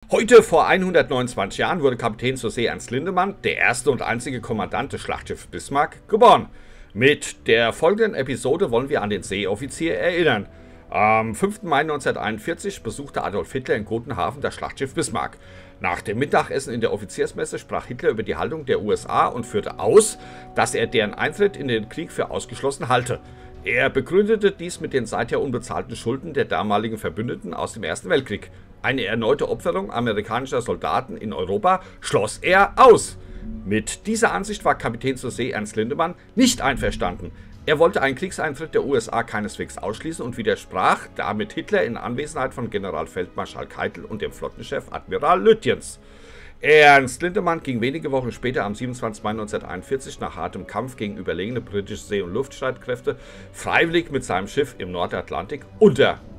Heute vor 129 Jahren wurde Kapitän zur See Ernst Lindemann, der erste und einzige Kommandant des Schlachtschiffs Bismarck, geboren. Mit der folgenden Episode wollen wir an den Seeoffizier erinnern. Am 5. Mai 1941 besuchte Adolf Hitler in Gotenhafen das Schlachtschiff Bismarck. Nach dem Mittagessen in der Offiziersmesse sprach Hitler über die Haltung der USA und führte aus, dass er deren Eintritt in den Krieg für ausgeschlossen halte. Er begründete dies mit den seither unbezahlten Schulden der damaligen Verbündeten aus dem Ersten Weltkrieg. Eine erneute Opferung amerikanischer Soldaten in Europa schloss er aus. Mit dieser Ansicht war Kapitän zur See Ernst Lindemann nicht einverstanden. Er wollte einen Kriegseintritt der USA keineswegs ausschließen und widersprach damit Hitler in Anwesenheit von Generalfeldmarschall Keitel und dem Flottenchef Admiral Lütjens. Ernst Lindemann ging wenige Wochen später am 27. Mai 1941 nach hartem Kampf gegen überlegene britische See- und Luftstreitkräfte freiwillig mit seinem Schiff im Nordatlantik unter.